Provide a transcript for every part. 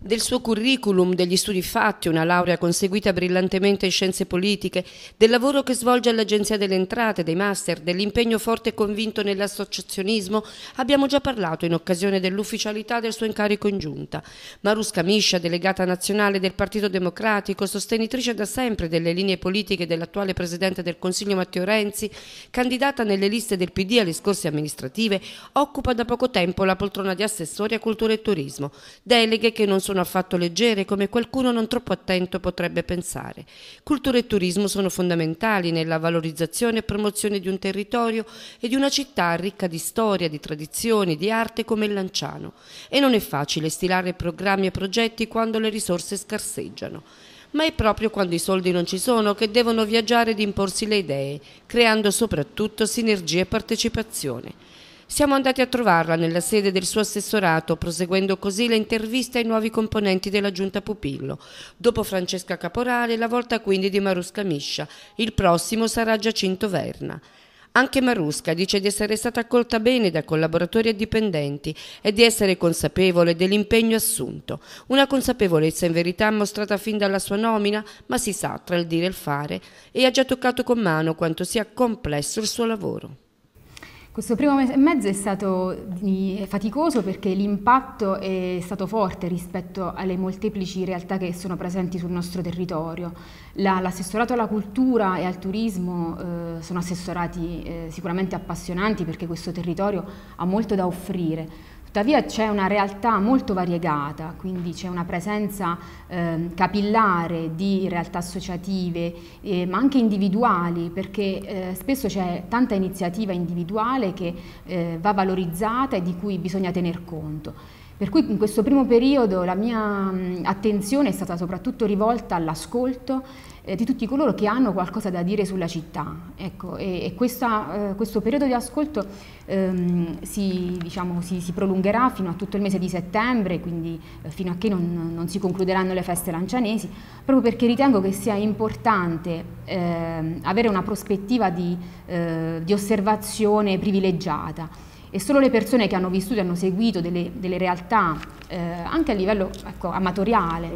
Del suo curriculum, degli studi fatti, una laurea conseguita brillantemente in scienze politiche, del lavoro che svolge all'Agenzia delle Entrate, dei master, dell'impegno forte e convinto nell'associazionismo, abbiamo già parlato in occasione dell'ufficialità del suo incarico in giunta. Marusca Miscia, delegata nazionale del Partito Democratico, sostenitrice da sempre delle linee politiche dell'attuale Presidente del Consiglio Matteo Renzi, candidata nelle liste del PD alle scorse amministrative, occupa da poco tempo la poltrona di assessore a cultura e turismo, deleghe che non sono affatto leggere come qualcuno non troppo attento potrebbe pensare. Cultura e turismo sono fondamentali nella valorizzazione e promozione di un territorio e di una città ricca di storia, di tradizioni, di arte come il Lanciano. E non è facile stilare programmi e progetti quando le risorse scarseggiano. Ma è proprio quando i soldi non ci sono che devono viaggiare ed imporsi le idee, creando soprattutto sinergie e partecipazione. Siamo andati a trovarla nella sede del suo assessorato, proseguendo così le interviste ai nuovi componenti della Giunta Pupillo. Dopo Francesca Caporale, la volta quindi di Marusca Miscia. Il prossimo sarà Giacinto Verna. Anche Marusca dice di essere stata accolta bene da collaboratori e dipendenti e di essere consapevole dell'impegno assunto. Una consapevolezza in verità mostrata fin dalla sua nomina, ma si sa tra il dire e il fare, e ha già toccato con mano quanto sia complesso il suo lavoro. Questo primo mese e mezzo è stato faticoso perché l'impatto è stato forte rispetto alle molteplici realtà che sono presenti sul nostro territorio. L'assessorato alla cultura e al turismo sono assessorati sicuramente appassionanti perché questo territorio ha molto da offrire. Tuttavia c'è una realtà molto variegata, quindi c'è una presenza capillare di realtà associative, ma anche individuali, perché spesso c'è tanta iniziativa individuale che va valorizzata e di cui bisogna tener conto. Per cui in questo primo periodo la mia attenzione è stata soprattutto rivolta all'ascolto di tutti coloro che hanno qualcosa da dire sulla città. Ecco, questo periodo di ascolto si prolungherà fino a tutto il mese di settembre, quindi fino a che non si concluderanno le feste lancianesi, proprio perché ritengo che sia importante avere una prospettiva di osservazione privilegiata. E solo le persone che hanno vissuto e hanno seguito delle realtà anche a livello amatoriale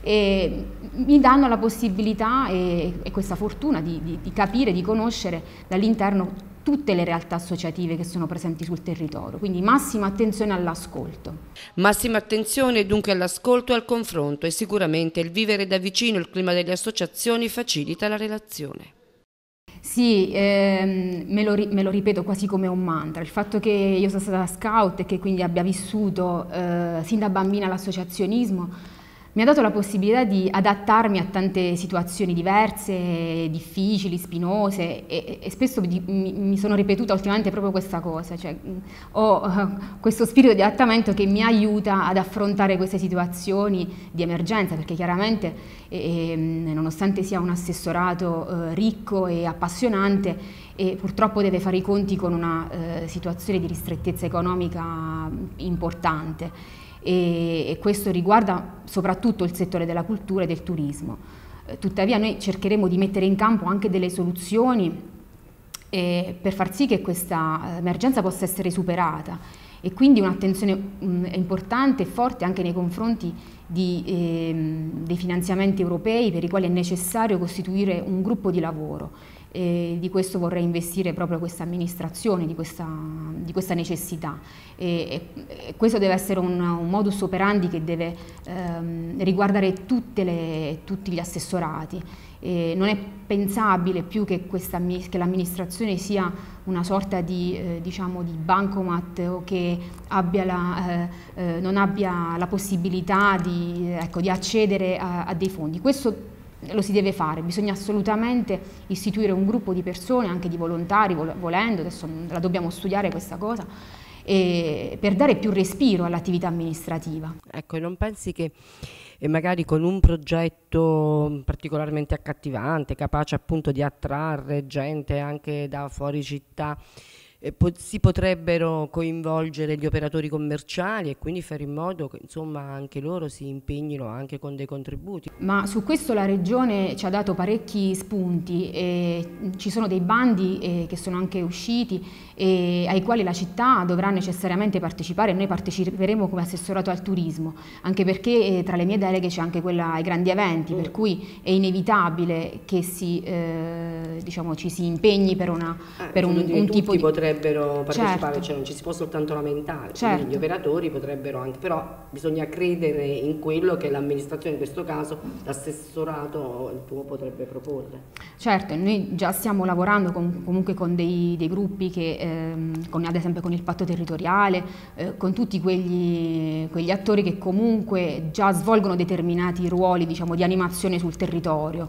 mi danno la possibilità e questa fortuna di capire, di conoscere dall'interno tutte le realtà associative che sono presenti sul territorio, quindi massima attenzione all'ascolto. Massima attenzione dunque all'ascolto e al confronto, e sicuramente il vivere da vicino il clima delle associazioni facilita la relazione. Sì, me lo ripeto quasi come un mantra, il fatto che io sia stata scout e che quindi abbia vissuto sin da bambina l'associazionismo mi ha dato la possibilità di adattarmi a tante situazioni diverse, difficili, spinose e spesso mi sono ripetuta ultimamente proprio questa cosa, cioè ho questo spirito di adattamento che mi aiuta ad affrontare queste situazioni di emergenza, perché chiaramente nonostante sia un assessorato ricco e appassionante, purtroppo deve fare i conti con una situazione di ristrettezza economica importante. E questo riguarda soprattutto il settore della cultura e del turismo. Tuttavia noi cercheremo di mettere in campo anche delle soluzioni per far sì che questa emergenza possa essere superata e quindi un'attenzione importante e forte anche nei confronti dei finanziamenti europei per i quali è necessario costituire un gruppo di lavoro. Di questo vorrei investire proprio questa amministrazione, di questa necessità. Questo deve essere un modus operandi che deve riguardare tutti gli assessorati. Non è pensabile più che l'amministrazione sia una sorta di bancomat o che non abbia la possibilità di accedere a dei fondi. Questo lo si deve fare, bisogna assolutamente istituire un gruppo di persone, anche di volontari volendo, adesso la dobbiamo studiare questa cosa, per dare più respiro all'attività amministrativa. Ecco, e non pensi che magari con un progetto particolarmente accattivante, capace appunto di attrarre gente anche da fuori città, si potrebbero coinvolgere gli operatori commerciali e quindi fare in modo che insomma anche loro si impegnino anche con dei contributi. Ma su questo la Regione ci ha dato parecchi spunti, ci sono dei bandi che sono anche usciti ai quali la città dovrà necessariamente partecipare. Noi parteciperemo come assessorato al turismo, anche perché tra le mie deleghe c'è anche quella ai grandi eventi, per cui è inevitabile che diciamo, ci si impegni per un tipo di... potrebbero partecipare, Certo. cioè non ci si può soltanto lamentare, Certo. quindi gli operatori potrebbero anche, però bisogna credere in quello che l'amministrazione, in questo caso l'assessorato, il tuo, potrebbe proporre. Certo, noi già stiamo lavorando comunque con dei gruppi che, ad esempio con il patto territoriale, con tutti quegli attori che comunque già svolgono determinati ruoli, diciamo, di animazione sul territorio.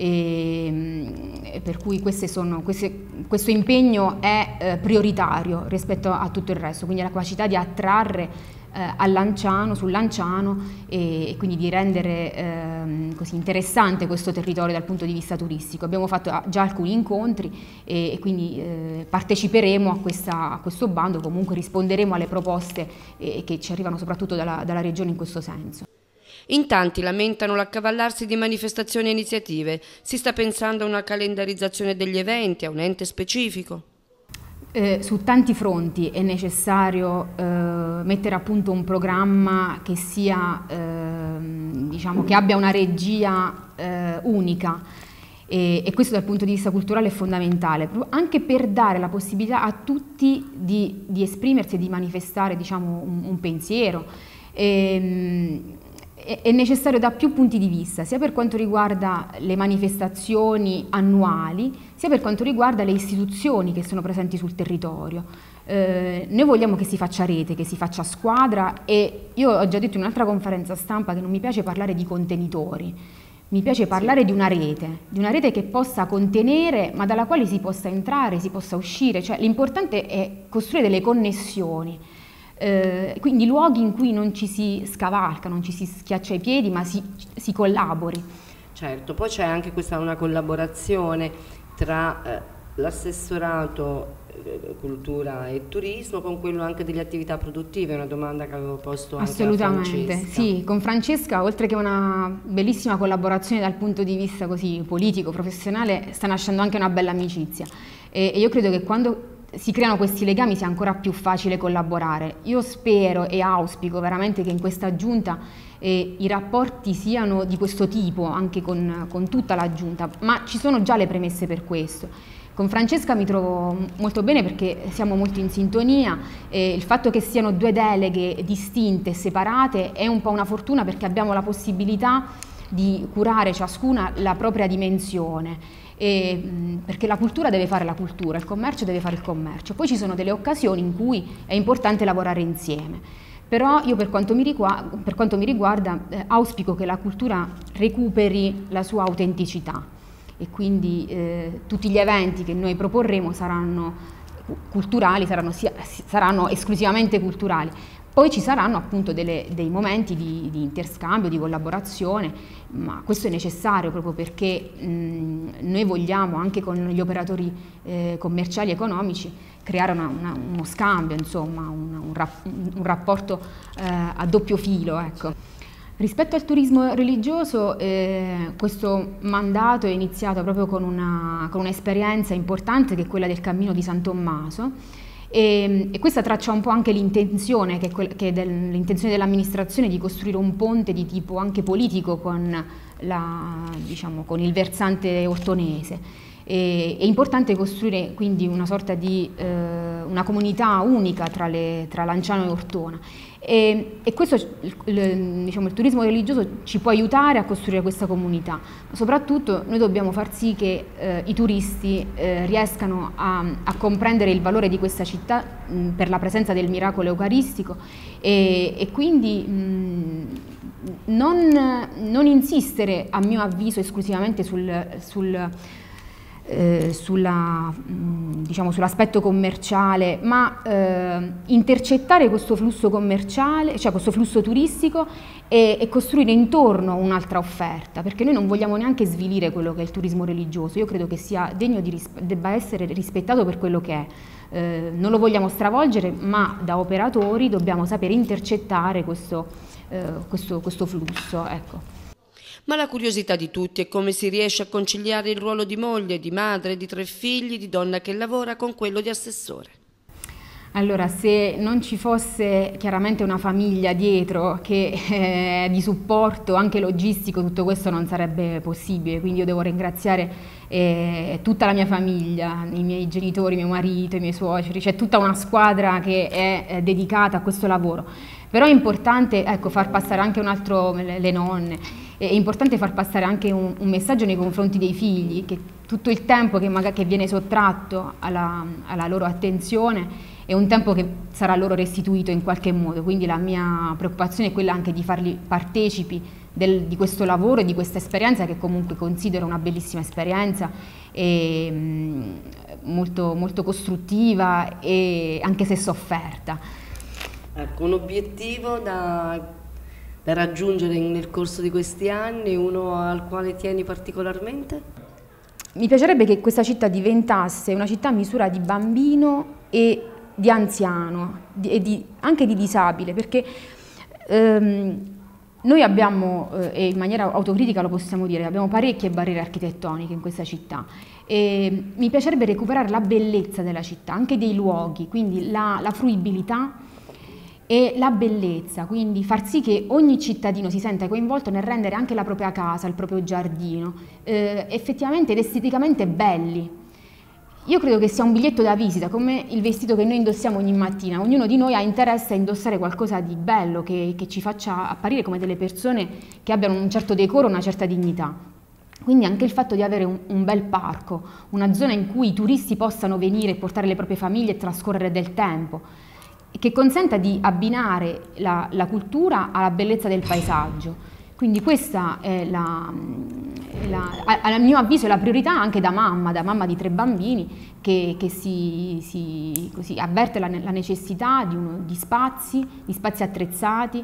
E per cui questo impegno è prioritario rispetto a tutto il resto, quindi la capacità di attrarre sul Lanciano e quindi di rendere così interessante questo territorio dal punto di vista turistico. Abbiamo fatto già alcuni incontri e quindi parteciperemo a questo bando, comunque risponderemo alle proposte che ci arrivano soprattutto dalla Regione in questo senso. In tanti lamentano l'accavallarsi di manifestazioni e iniziative. Si sta pensando a una calendarizzazione degli eventi, a un ente specifico? Su tanti fronti è necessario mettere a punto un programma che sia, diciamo, che abbia una regia unica e questo dal punto di vista culturale è fondamentale, anche per dare la possibilità a tutti di esprimersi e di manifestare, diciamo, un pensiero. È necessario da più punti di vista, sia per quanto riguarda le manifestazioni annuali, sia per quanto riguarda le istituzioni che sono presenti sul territorio. Noi vogliamo che si faccia rete, che si faccia squadra e io ho già detto in un'altra conferenza stampa che non mi piace parlare di contenitori, mi piace parlare di una rete che possa contenere ma dalla quale si possa entrare, si possa uscire, cioè l'importante è costruire delle connessioni. Quindi luoghi in cui non ci si scavalca, non ci si schiaccia i piedi, ma si collabori. Certo, poi c'è anche una collaborazione tra l'assessorato cultura e turismo con quello anche delle attività produttive, è una domanda che avevo posto anche a Francesca. Assolutamente, sì, con Francesca, oltre che una bellissima collaborazione dal punto di vista così politico, professionale, sta nascendo anche una bella amicizia e io credo che quando si creano questi legami sia ancora più facile collaborare. Io spero e auspico veramente che in questa giunta i rapporti siano di questo tipo anche con tutta la giunta, ma ci sono già le premesse per questo. Con Francesca mi trovo molto bene perché siamo molto in sintonia e il fatto che siano due deleghe distinte e separate è un po' una fortuna perché abbiamo la possibilità di curare ciascuna la propria dimensione. Perché la cultura deve fare la cultura, il commercio deve fare il commercio. Poi ci sono delle occasioni in cui è importante lavorare insieme. Però io per quanto mi riguarda auspico che la cultura recuperi la sua autenticità e quindi tutti gli eventi che noi proporremo saranno culturali, saranno esclusivamente culturali. Poi ci saranno appunto dei momenti di interscambio, di collaborazione, ma questo è necessario proprio perché noi vogliamo anche con gli operatori commerciali e economici creare uno scambio, insomma, un rapporto a doppio filo, ecco. Rispetto al turismo religioso, questo mandato è iniziato proprio con un'esperienza importante che è quella del Cammino di San Tommaso. E questa traccia un po' anche l'intenzione che è l'intenzione dell'amministrazione di costruire un ponte di tipo anche politico con il versante ortonese. È importante costruire quindi una sorta di una comunità unica tra Lanciano e Ortona e questo il turismo religioso ci può aiutare a costruire questa comunità, ma soprattutto noi dobbiamo far sì che i turisti riescano a comprendere il valore di questa città per la presenza del miracolo eucaristico e quindi non insistere a mio avviso esclusivamente sull'aspetto commerciale, ma intercettare questo flusso commerciale, cioè questo flusso turistico e costruire intorno un'altra offerta, perché noi non vogliamo neanche svilire quello che è il turismo religioso. Io credo che sia debba essere rispettato per quello che è. Non lo vogliamo stravolgere, ma da operatori dobbiamo sapere intercettare questo flusso. Ecco. Ma la curiosità di tutti è come si riesce a conciliare il ruolo di moglie, di madre, di 3 figli, di donna che lavora con quello di assessore. Allora, se non ci fosse chiaramente una famiglia dietro che di supporto anche logistico, tutto questo non sarebbe possibile, quindi io devo ringraziare tutta la mia famiglia, i miei genitori, mio marito, i miei suoceri, c'è tutta una squadra che è dedicata a questo lavoro. Però è importante, ecco, far passare anche le nonne, è importante far passare anche un messaggio nei confronti dei figli, che tutto il tempo che viene sottratto alla loro attenzione è un tempo che sarà loro restituito in qualche modo, quindi la mia preoccupazione è quella anche di farli partecipi di questo lavoro e di questa esperienza, che comunque considero una bellissima esperienza, molto, molto costruttiva e anche se sofferta. Ecco, un obiettivo da raggiungere nel corso di questi anni, uno al quale tieni particolarmente? Mi piacerebbe che questa città diventasse una città a misura di bambino e di anziano e anche di disabile, perché noi abbiamo, e in maniera autocritica lo possiamo dire, abbiamo parecchie barriere architettoniche in questa città e mi piacerebbe recuperare la bellezza della città, anche dei luoghi, quindi la fruibilità e la bellezza, quindi far sì che ogni cittadino si senta coinvolto nel rendere anche la propria casa, il proprio giardino, effettivamente ed esteticamente belli. Io credo che sia un biglietto da visita, come il vestito che noi indossiamo ogni mattina. Ognuno di noi ha interesse a indossare qualcosa di bello, che ci faccia apparire come delle persone che abbiano un certo decoro, una certa dignità. Quindi anche il fatto di avere un bel parco, una zona in cui i turisti possano venire e portare le proprie famiglie e trascorrere del tempo, che consenta di abbinare la cultura alla bellezza del paesaggio. Quindi questa è a mio avviso è la priorità anche da mamma di 3 bambini, che così avverte la necessità di spazi attrezzati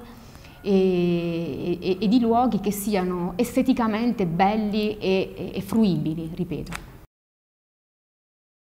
e di luoghi che siano esteticamente belli e fruibili, ripeto.